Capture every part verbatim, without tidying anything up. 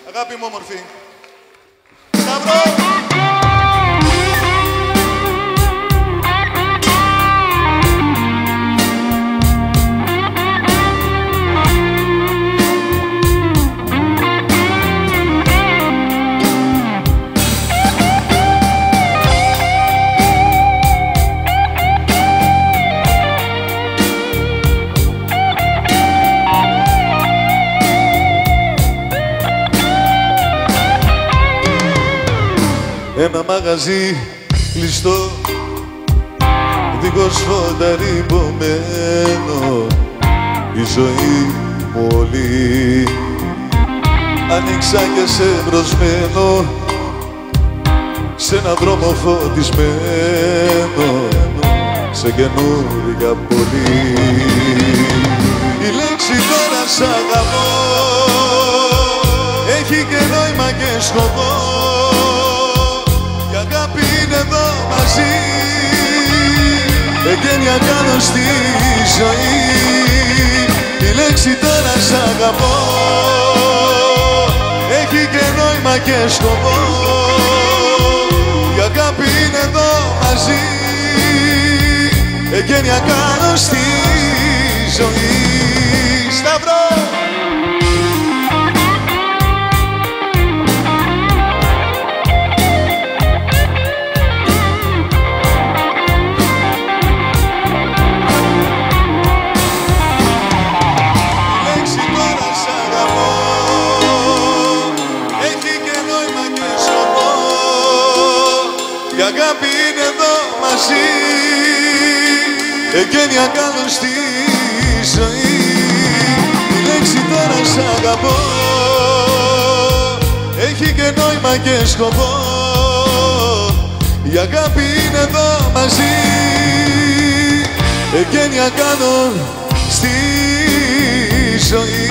Αγάπη μου όμορφη. Σταυρό! Ένα μαγαζί κλειστό, δίχως φωτάρι πωμένο, η ζωή μου όλη άνοιξα και σε προσμένω σε έναν δρόμο φωτισμένο, σε καινούρια πόλη. Η λέξη τώρα σ' αγαπώ έχει και νόημα και σκοπό. Η αγάπη είναι εδώ μαζί, εγγένεια κάνω στη ζωή. Η λέξη τώρα σ' αγαπώ έχει και νόημα και σκοπό. Η αγάπη είναι εδώ μαζί, εγγένεια κάνω στη ζωή. Σταυρό! Η αγάπη είναι εδώ μαζί, εγγένεια κάνω στη ζωή. Η λέξη τώρα σ' αγαπώ έχει και νόημα και σκοπό. Η αγάπη είναι εδώ μαζί, εγγένεια κάνω στη ζωή.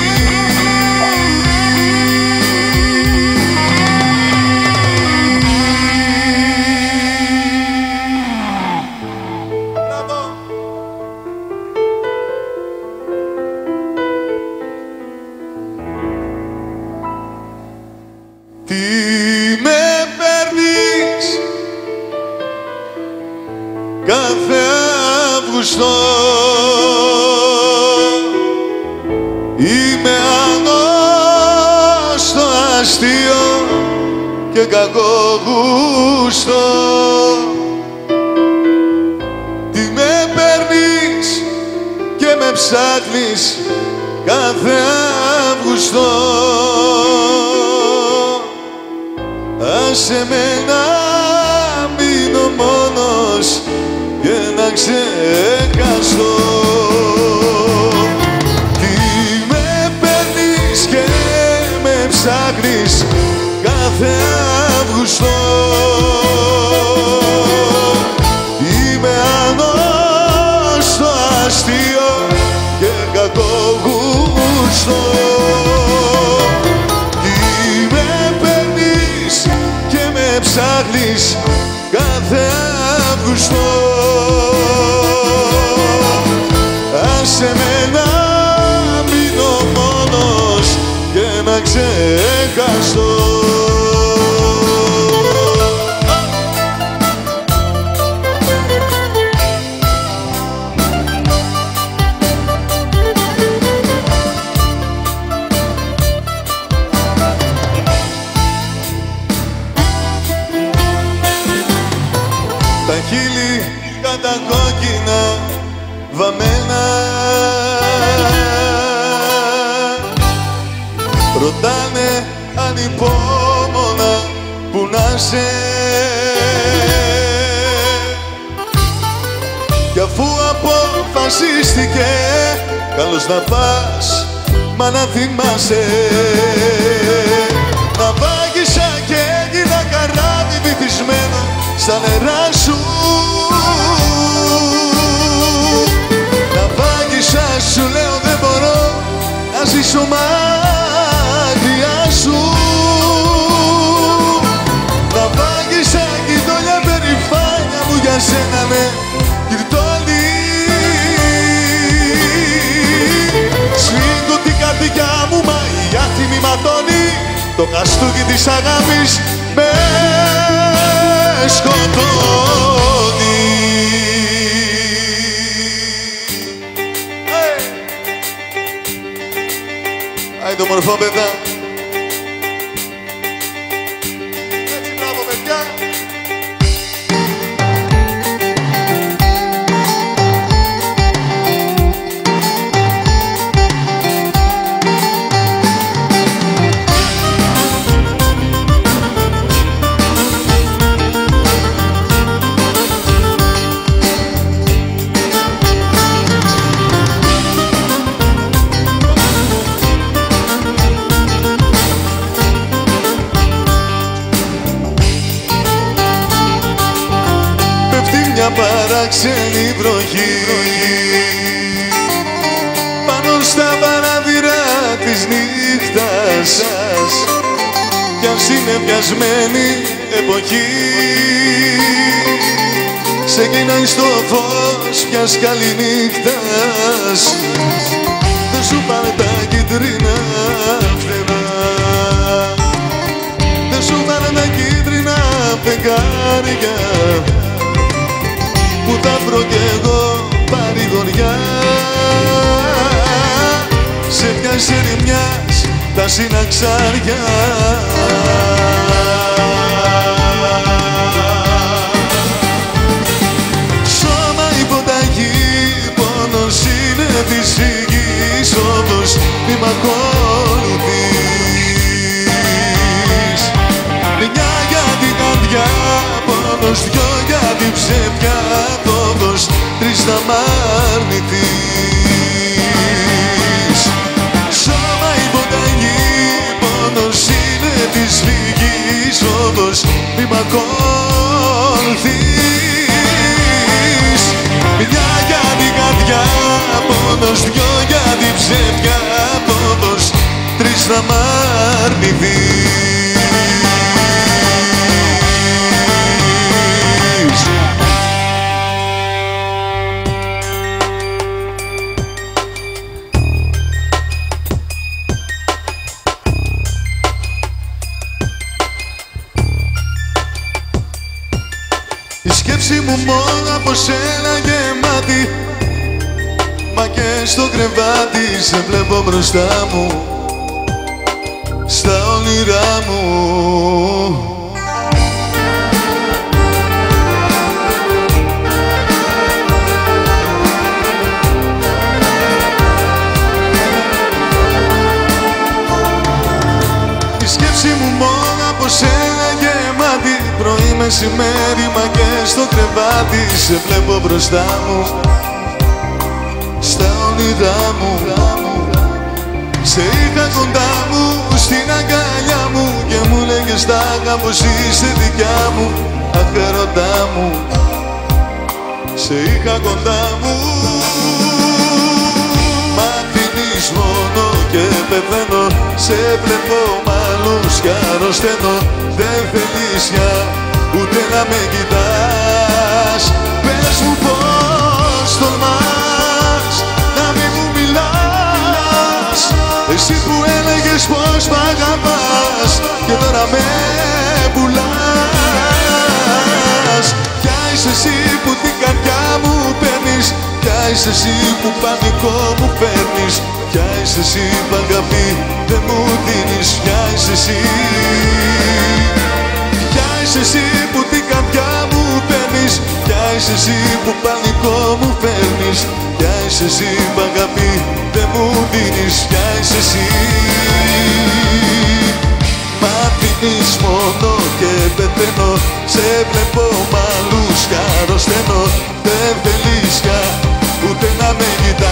Τι με παίρνεις κάθε Αύγουστο, είμαι άγνωστο αστείο και κακό γούστο. Τι με παίρνεις και με ψάχνεις κάθε Αύγουστο, άσε με να μείνω μόνος και να ξεχαστώ. Τι με παίρνεις και με ψάχνεις κάθε Αύγουστο, είμαι άγνωστο αστείο και κακό γούστο. Ψάχνεις κάθε Αύγουστο, άσε με να μείνω μόνος και να ξεχαστώ. Τα χείλη κατακόκκινα βαμμένα ρωτάνε ανυπόμονα που να σε. Κι αφού αποφασίστηκε καλώς να πας, μα να θυμάσαι, να βάγισα και έγινα καράβι βυθισμένο στα νερά σου. Να βάγισα σου λέω δεν μπορώ να ζήσω μακριά σου. Να βάγισα κι τόλια περηφάνια μου για σένα ναι κυρτώνει. Σφίγγω την καρδιά μου μα η άθιμη ματώνει. το χαστούκι της αγάπης με σκοτώνει. Άι το μορφό παιδά. Έτσι μπράβο παιδιά. Μια παράξενη βροχή πάνω στα παράθυρα της νύχτας κι αν συννεφιασμένη εποχή ξεκινάει στο φως μιας καληνύχτας. Δεν σου πάνε τα κίτρινα φτερά, δεν σου πάνε τα κίτρινα φεγγάρια που θα βρω κι εγώ παρηγοριά σε μια σερημιάς τα συναξάρια. Σώμα υποταγή, πόνος είναι της φυγής, όμως μη μ' ακολουθείς. Μια για την καρδιά, πόνος δυο για την ψεύδια, πόνος τρεις θα μ' αρνηθείς. Σώμα υποταγή, πόνος είναι της φυγής, όμως μη μ' ακολουθείς. Μια για την καρδιά, πόνος δυο για την ψεύδια, πόνος τρεις θα μ' αρνηθείς. Η σκέψη μου μόνο από σένα γεμάτη, μα και στο κρεβάτι σε βλέπω μπροστά μου, στα όνειρά μου. Η σκέψη μου μόνο από σένα γεμάτη, πρωί μεσημέρι μα και στο κρεβάτι σε βλέπω μπροστά μου, στα όνειρά μου. Σε είχα κοντά μου στην αγκαλιά μου και μου λέγες τα πως είσαι δικιά μου, αχ ερωτά μου. Σε είχα κοντά μου, μ' αφήνεις μόνο και πεθαίνω, σε βλέπω μ' άλλους κι αρρωσταίνω. Δεν θέλεις πια ούτε να με κοιτάς, πες μου πως τολμάς να μην μου μιλάς, εσύ που έλεγες πως μ' αγαπάς και τώρα με πουλάς. Ποια είσαι εσύ που την καρδιά μου παίρνεις, ποια είσαι εσύ που πανικό μου φέρνεις, ποια είσαι εσύ που αγάπη δεν μου δίνεις, ποια είσαι εσύ, ποια είσαι εσύ που την καρδιά μου παίρνεις, ποια είσαι εσύ που πανικό μου φέρνεις, ποια είσαι εσύ που αγάπη δεν μου δίνεις, ποια είσαι εσύ. Μ' αφήνεις μόνο και πεθαίνω, σε βλέπω μ' άλλους κι αρρωσταίνω. Δεν θέλεις πια ούτε να με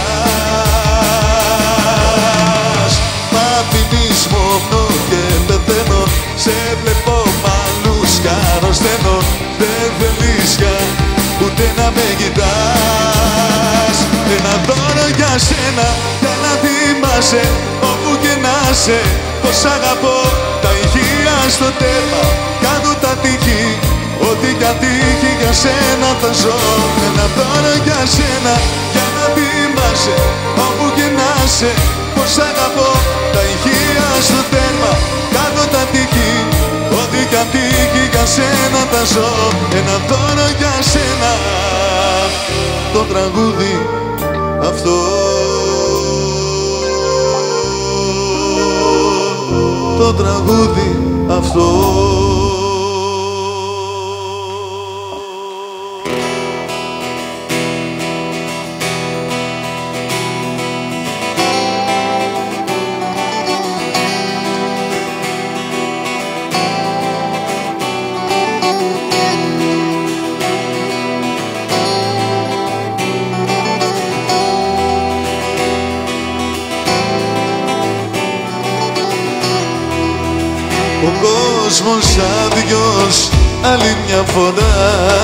κοιτάς, μ' αφήνεις μόνο και πεθαίνω, σε βλέπω μ' άλλους κι αρρωσταίνω. Δεν θέλεις πια ούτε να με κοιτάς. Ένα δώρο για σένα, για να θυμάσαι όπου και να σε, πως αγαπώ τα ηχεία στο τέρμα, κάτω τα τύχη, ό,τι κι αν τύχει για σένα θα ζω. Ένα δώρο για σένα, για να θυμάσαι όπου και να σε, πως αγαπώ τα ηχεία στο τέρμα, κάτω τα τύχη για σένα θα ζω, ένα δώρο για σένα, το τραγούδι αυτό. Το τραγούδι αυτό. Ο κόσμος άδειος άλλη μια φορά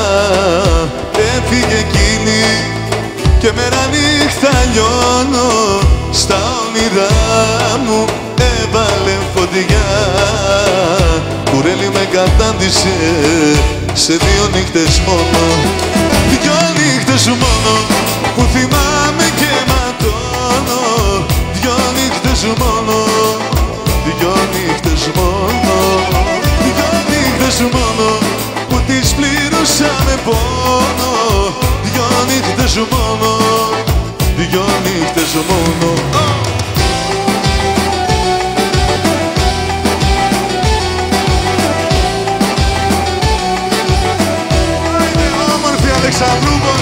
έφυγε εκείνη και μέρα νύχτα λιώνω στα όνειρά μου έβαλε φωτιά. Κουρέλι με κατάντησε σε δύο νύχτες μόνο, δυο νύχτες μόνο που θυμάμαι και ματώνω, δυο νύχτες μόνο, δυο νύχτες μόνο, δυο νύχτες μόνο που τις πλήρωσα με πόνο, δυο νύχτες μόνο, δυο νύχτες μόνο. Είναι όμορφη Αλεξανδρούπολη.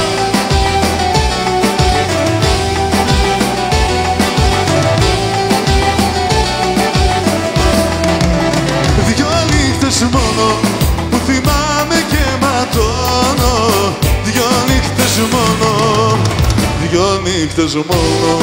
Μόνο που θυμάμαι και ματώνω, δυο νύχτες μόνο, δυο νύχτες μόνο.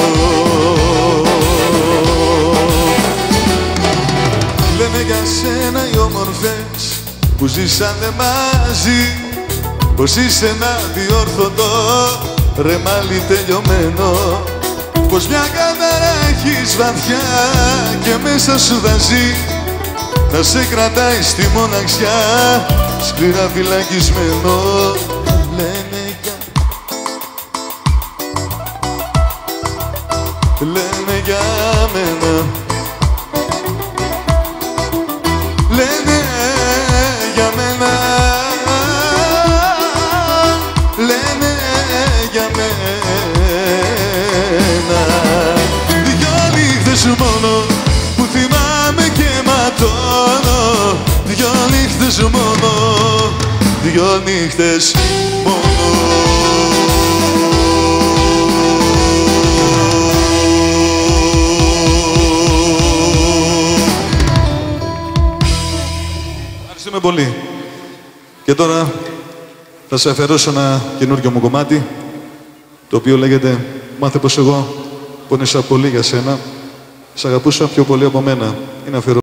Λένε για σένα οι όμορφες που ζήσανε μαζί πως είσαι ένα διόρθωτο ρεμάλι τελειωμένο, πως μια καθαρά έχεις βαθιά και μέσα σου δαζεί να σε κρατάει στη μοναξιά σκληρά φυλακισμένο. Λένε για... Λένε για μένα, λένε για μένα, λένε για μένα. Δυο νύχτες μόνο που θυμάμαι και ματώνω, δυο νύχτες μόνο, δυο νύχτες μόνο. Ευχαριστούμε πολύ. Και τώρα θα σε αφιερώσω ένα καινούργιο μου κομμάτι, το οποίο λέγεται «Μάθε πως εγώ πόνεσα πολύ για σένα, σ' αγαπούσα πιο πολύ από μένα». Είναι αφιερωμένο.